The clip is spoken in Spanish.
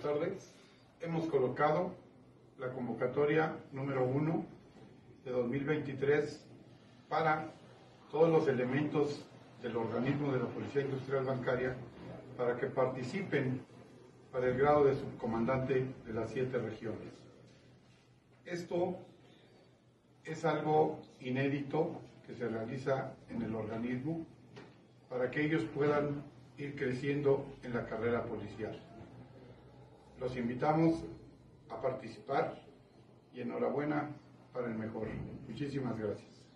tardes. Hemos colocado la convocatoria número 1 de 2023 para todos los elementos del organismo de la Policía Industrial Bancaria para que participen para el grado de subcomandante de las 7 regiones. Esto es algo inédito que se realiza en el organismo para que ellos puedan ir creciendo en la carrera policial. Los invitamos a participar y enhorabuena para el mejor. Muchísimas gracias.